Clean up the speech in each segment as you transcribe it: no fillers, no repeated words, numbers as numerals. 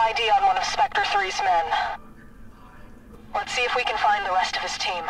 ID on one of Spectre 3's men. Let's see if we can find the rest of his team.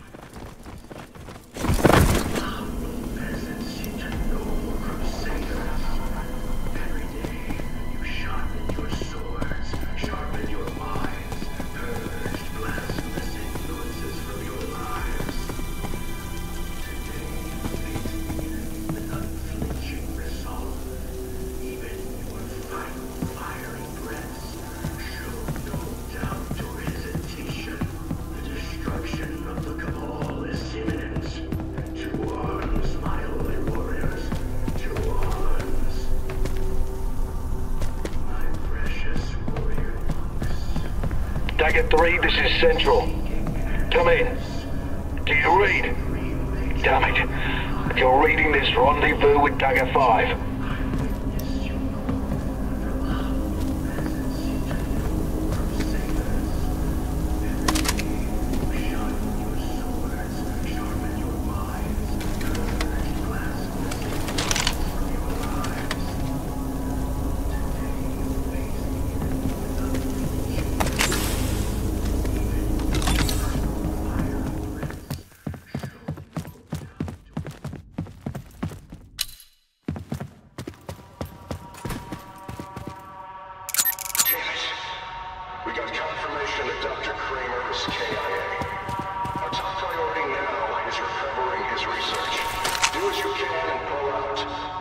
Dagger 3, this is Central. Come in. Do you read? Damn it. If you're reading this, rendezvous with Dagger 5. We got confirmation that Dr. Kramer is KIA. Our top priority now is recovering his research. Do as you can and pull out.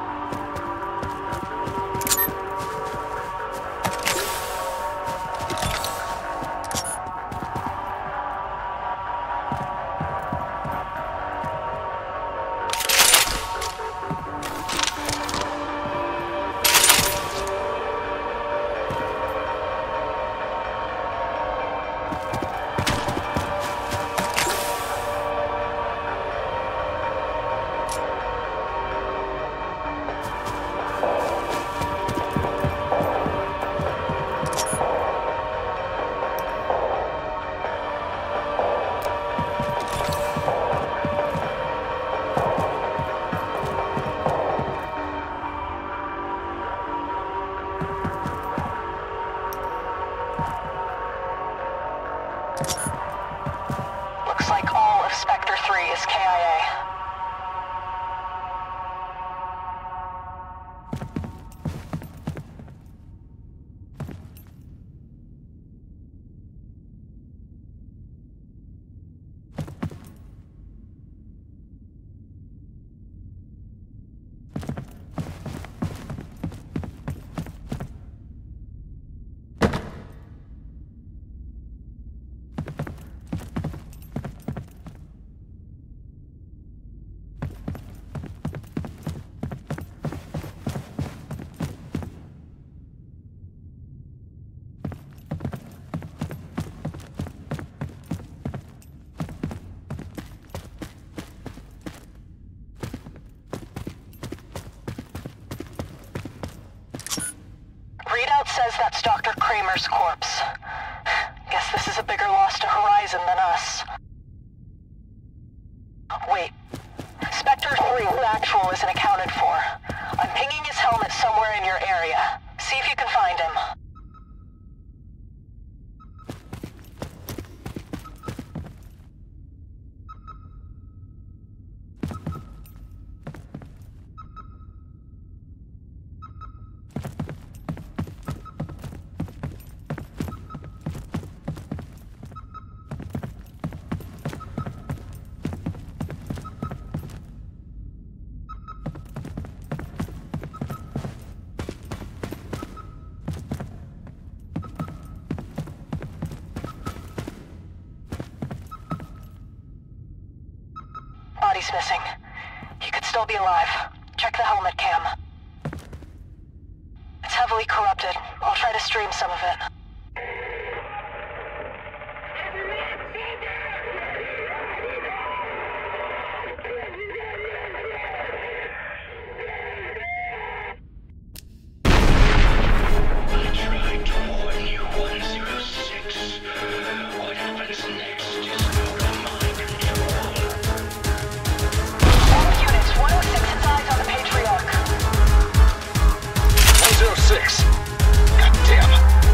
Looks like all of Spectre 3 is KIA. Readout says that's Dr. Kramer's corpse. Guess this is a bigger loss to Horizon than us. Wait. Spectre 3 actual isn't accounted for. I'm pinging his helmet somewhere in your area. See if you can find him. Body's missing. He could still be alive. Check the helmet cam. It's heavily corrupted. I'll try to stream some of it. God damn.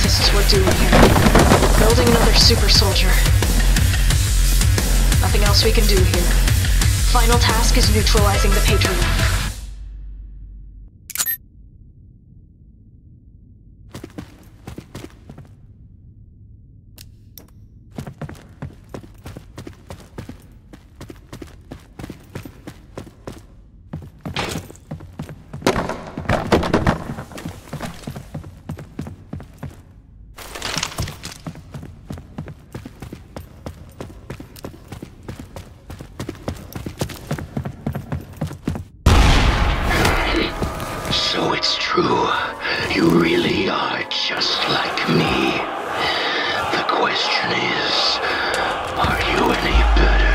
this is we're doing here. Building another super soldier. Nothing else we can do here. Final task is neutralizing the Patriarch. So it's true. You really are just like me. The question is, are you any better?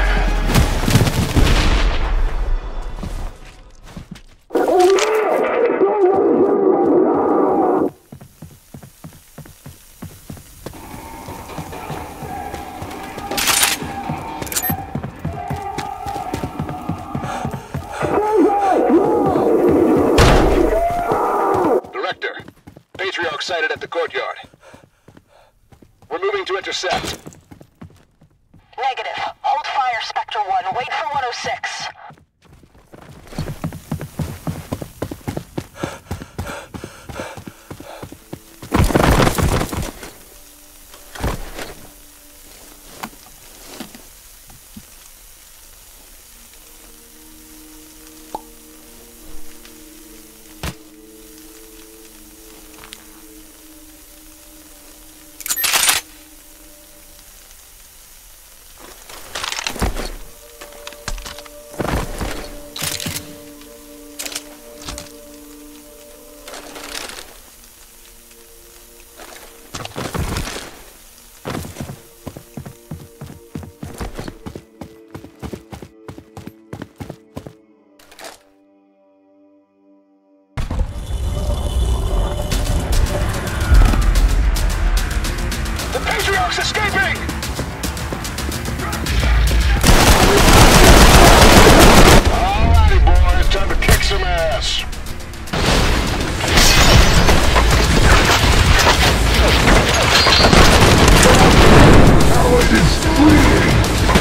Patriarch sighted at the courtyard. We're moving to intercept. Negative. Hold fire, Spectre 1. Wait for 106. Patriarch's escaping! Alrighty, boys, time to kick some ass. Howard is fleeing!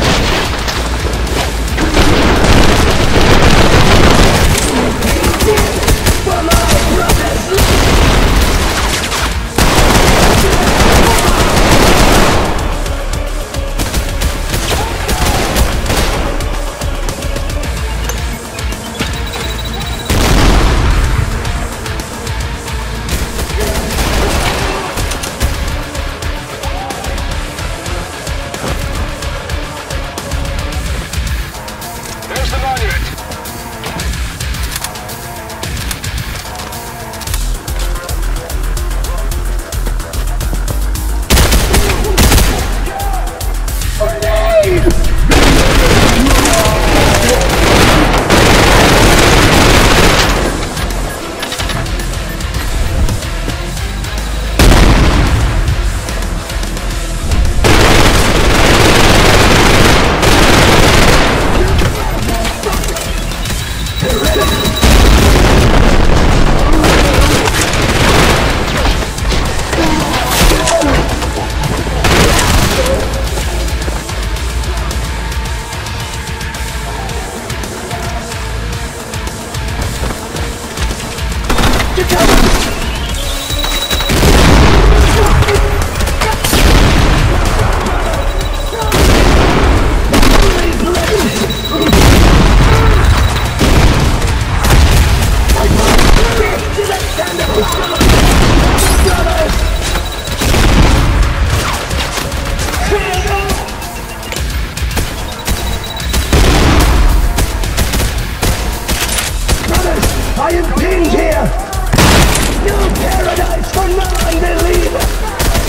I am pinned here! No paradise for non-believers!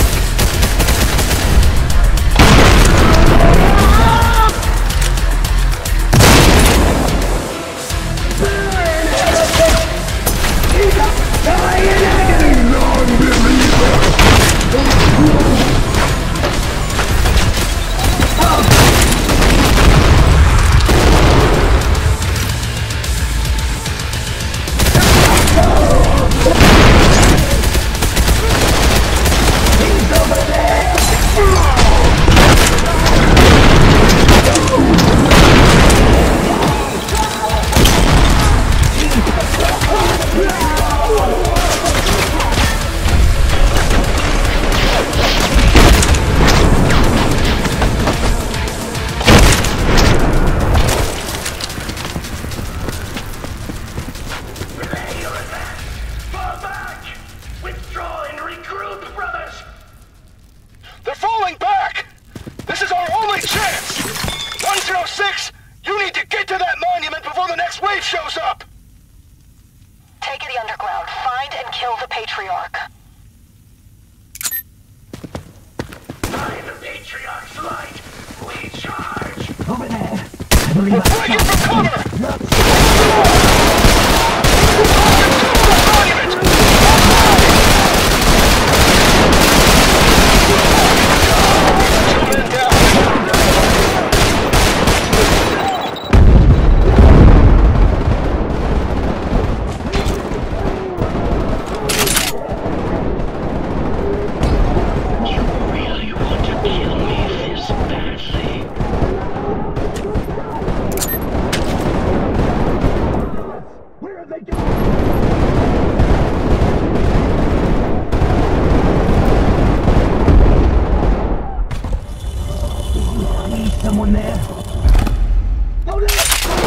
Burn, heretic! Die in agony, non-believers! Patriarch. By the Patriarch's light, we charge! Over there. I believe I Breaking for cover! You really want to kill me this badly? Where are they going? Someone there? Hold it!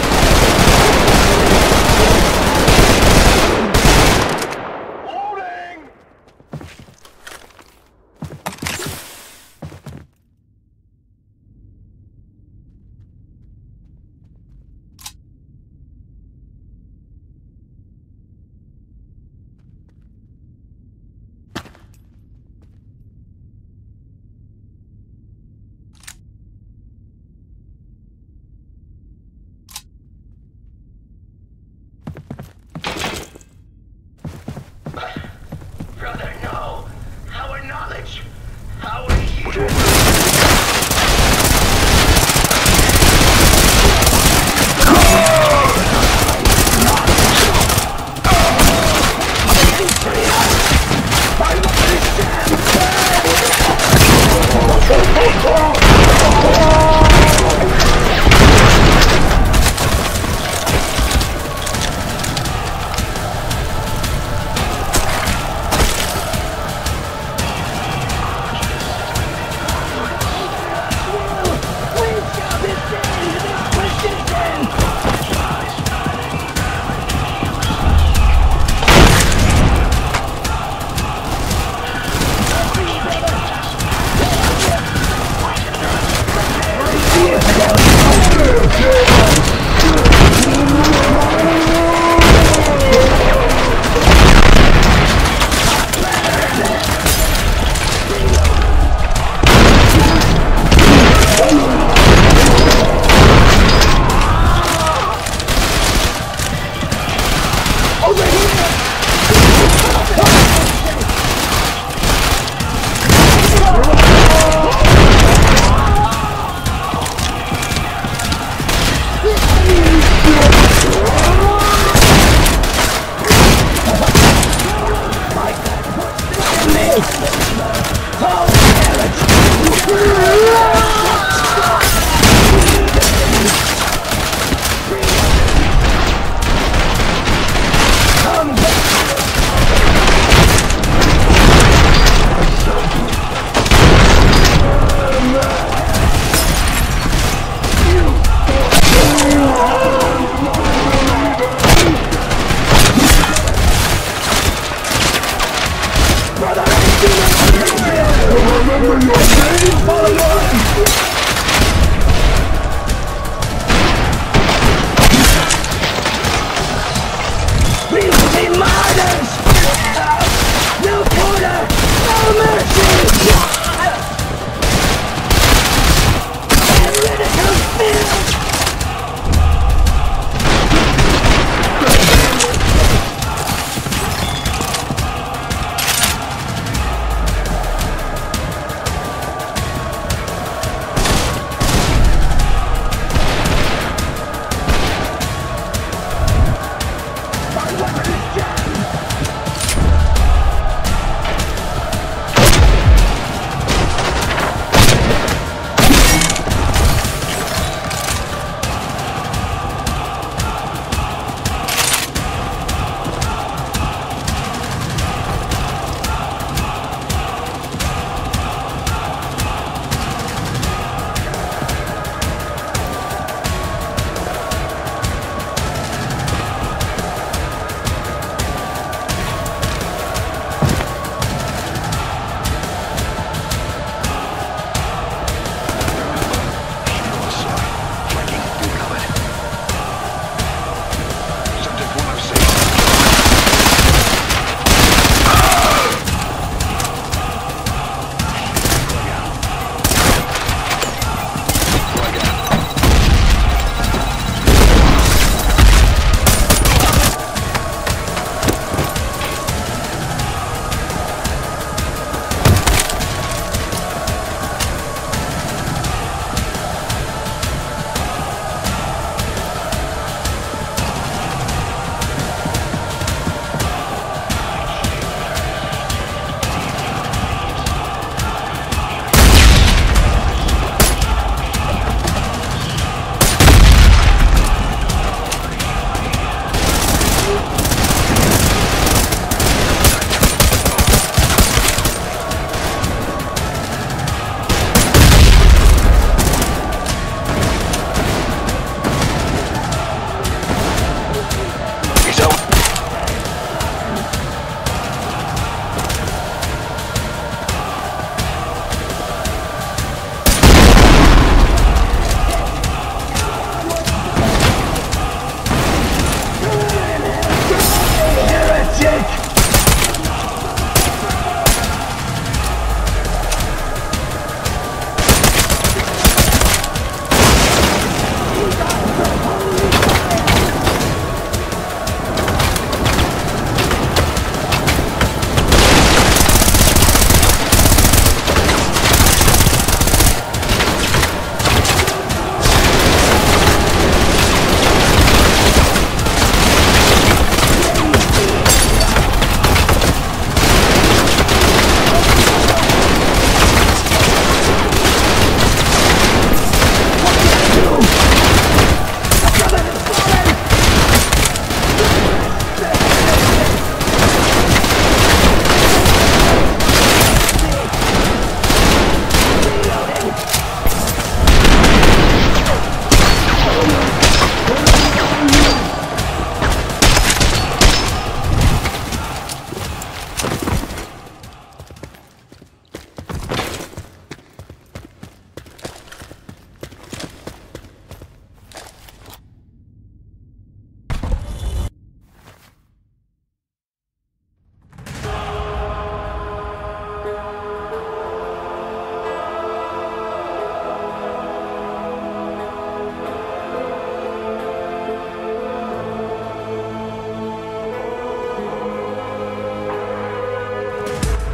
Loading!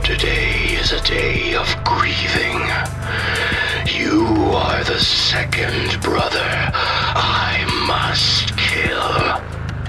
Today is a day of grieving. You are the second brother I must kill.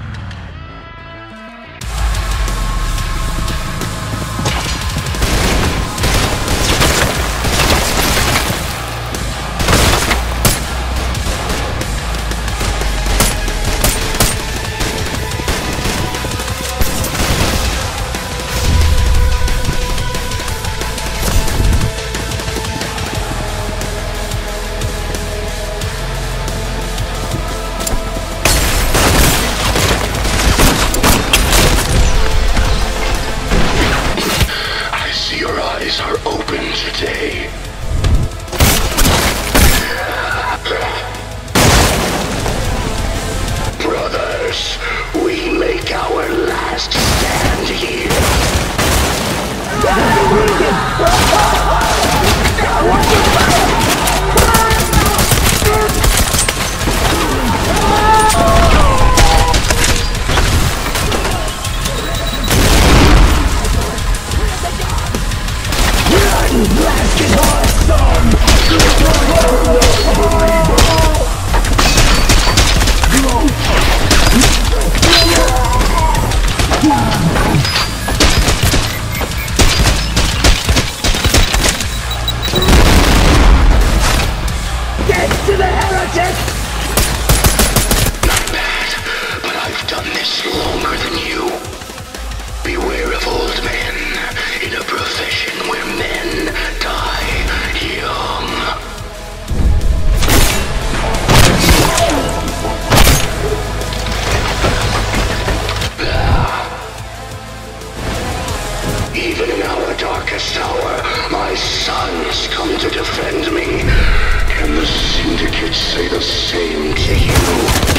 Are open today. Brothers, we make our last stand here. Even in our darkest hour, my sons come to defend me. Can the Syndicate say the same to you?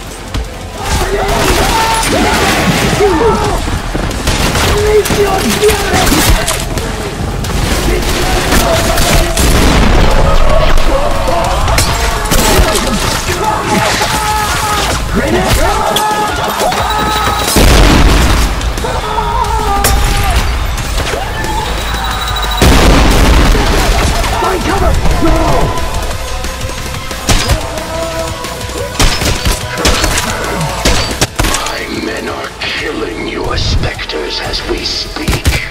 Specters as we speak.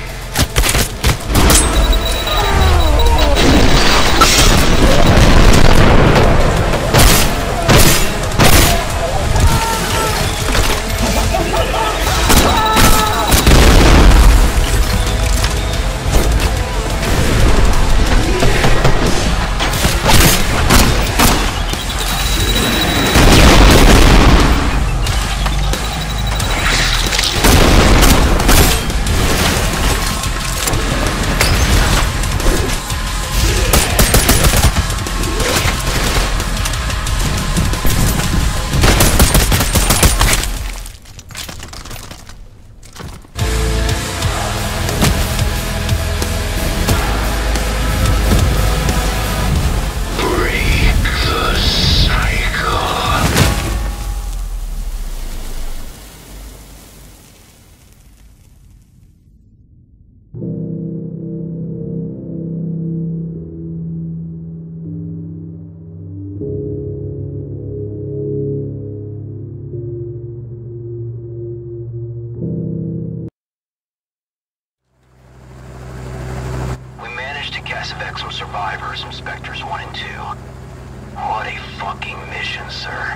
Some survivors from Spectres 1 and 2. What a fucking mission, sir.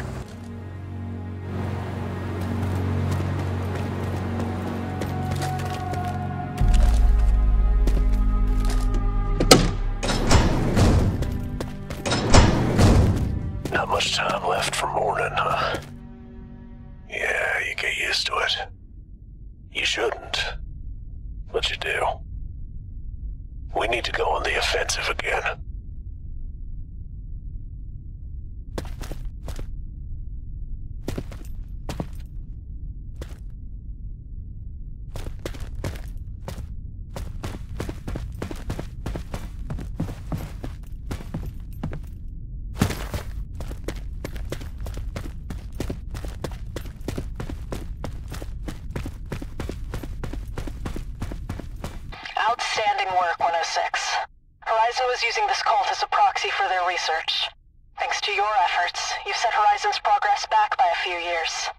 Not much time left for morning, huh? Yeah, you get used to it. You shouldn't, but you do. We need to go on the offensive again. Outstanding. didn't work, 106. Horizon was using this cult as a proxy for their research. Thanks to your efforts, you've set Horizon's progress back by a few years.